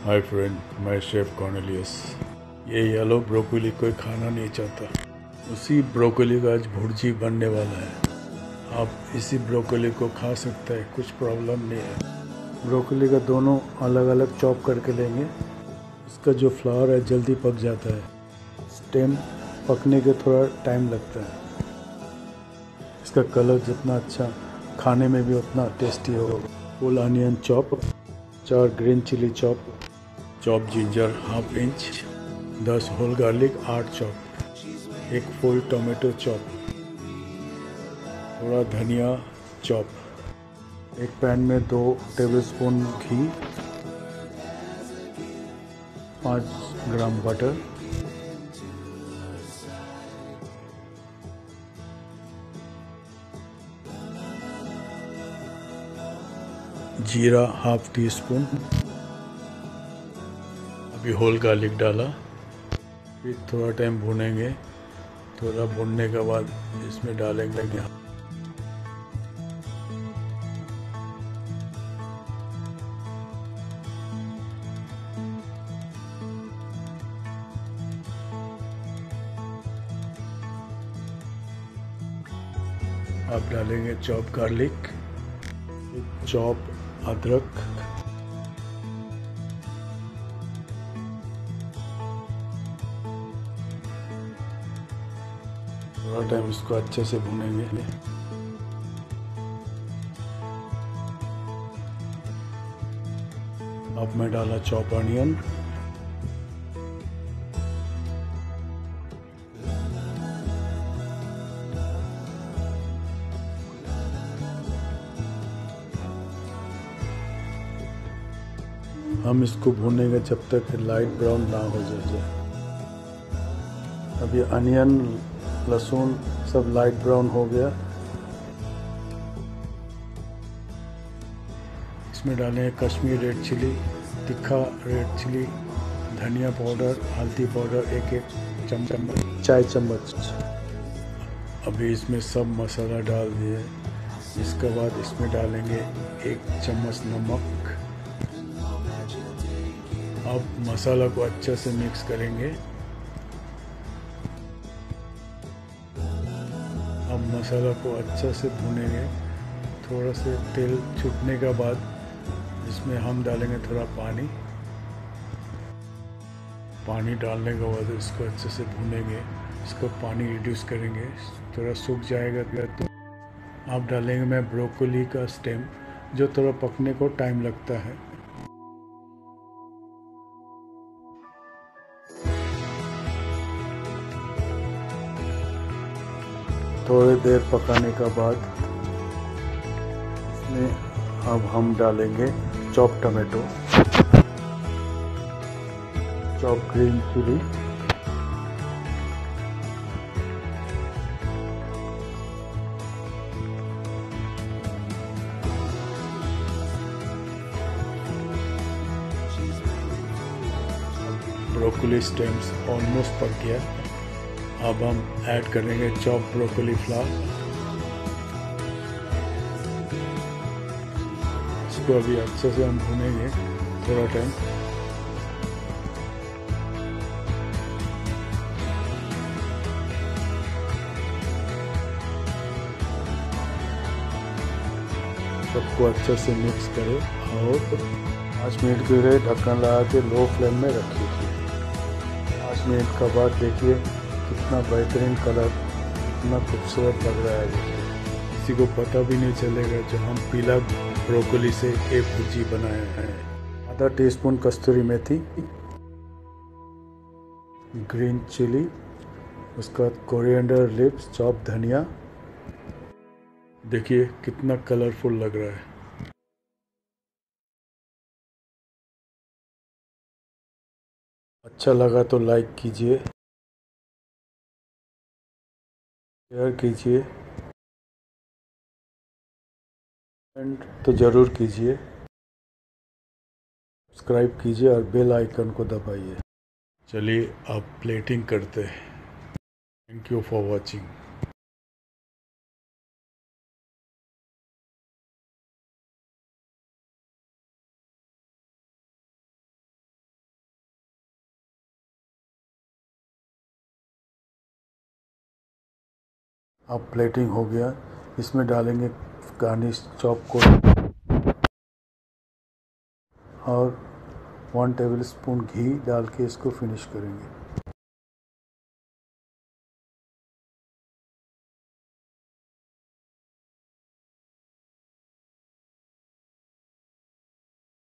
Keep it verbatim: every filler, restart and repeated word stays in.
हाय friend, मैं chef Cornelius. ये yellow broccoli कोई खाना नहीं चाहता। उसी ब्रोकोली का आज भुर्जी बनने वाला है। आप इसी ब्रोकोली को खा सकते हैं, कुछ प्रॉब्लम नहीं है। ब्रोकोली का दोनों अलग अलग चॉप करके लेंगे। इसका जो फ्लावर है जल्दी पक जाता है, स्टेम पकने के थोड़ा टाइम लगता है। इसका कलर जितना अच्छा, खाने में भी उतना टेस्टी होगा। फुल अनियन चॉप, चार green chilli chop, chop ginger half inch, दस होल गार्लिक आठ चॉप, एक फुल टोमेटो चॉप, थोड़ा धनिया चॉप। एक पैन में दो टेबलस्पून घी, पाँच ग्राम बटर, जीरा हाफ टी स्पून, अभी होल गार्लिक डाला। फिर थोड़ा टाइम भूनेंगे। थोड़ा भूनने के बाद इसमें डालेंगे आप डालेंगे चॉप गार्लिक, चॉप अदरक, थोड़ा टाइम इसको अच्छे से भूनेंगे। अब मैं डाला चॉप अनियन, हम इसको भूनेंगे जब तक लाइट ब्राउन ना हो जाए। अभी अनियन लहसुन सब लाइट ब्राउन हो गया। इसमें डालें कश्मीरी रेड चिली, तीखा रेड चिली, धनिया पाउडर, हल्दी पाउडर एक एक चम्मच, चाय चम्मच। अभी इसमें सब मसाला डाल दिए। इसके बाद इसमें डालेंगे एक चम्मच नमक। अब मसाला को अच्छे से मिक्स करेंगे। अब मसाला को अच्छे से भूनेंगे। थोड़ा से तेल छूटने के बाद इसमें हम डालेंगे थोड़ा पानी। पानी डालने के बाद इसको अच्छे से भूनेंगे। इसको पानी रिड्यूस करेंगे, थोड़ा सूख जाएगा तो आप डालेंगे मैं ब्रोकोली का स्टेम, जो थोड़ा पकने को टाइम लगता है। थोड़ी देर पकाने के बाद इसमें अब हम डालेंगे chop tomato, chop green chilli, broccoli stems almost पक गया। अब हम ऐड करेंगे चॉप ब्रोकोली फ्लावर। इसको अभी अच्छे से हम भूनेंगे थोड़ा टाइम। सबको अच्छे से मिक्स करें और पाँच मिनट के लिए ढक्कन लगा के लो फ्लेम में रखिए। पाँच मिनट के बाद देखिए कितना बेहतरीन कलर, कितना खूबसूरत लग रहा है। किसी को पता भी नहीं चलेगा जो हम पीला ब्रोकोली से एक भुर्जी बनाया है। आधा टीस्पून कस्तूरी मेथी, ग्रीन चिली, उसके बाद कोरिएंडर लीव्स, चॉप धनिया। देखिए कितना कलरफुल लग रहा है। अच्छा लगा तो लाइक कीजिए, शेयर कीजिए, एंड तो ज़रूर कीजिए। सब्सक्राइब कीजिए और बेल आइकन को दबाइए। चलिए अब प्लेटिंग करते हैं। Thank you for watching. अब प्लेटिंग हो गया, इसमें डालेंगे गार्निश चॉप को और वन टेबल स्पून घी डाल के इसको फिनिश करेंगे।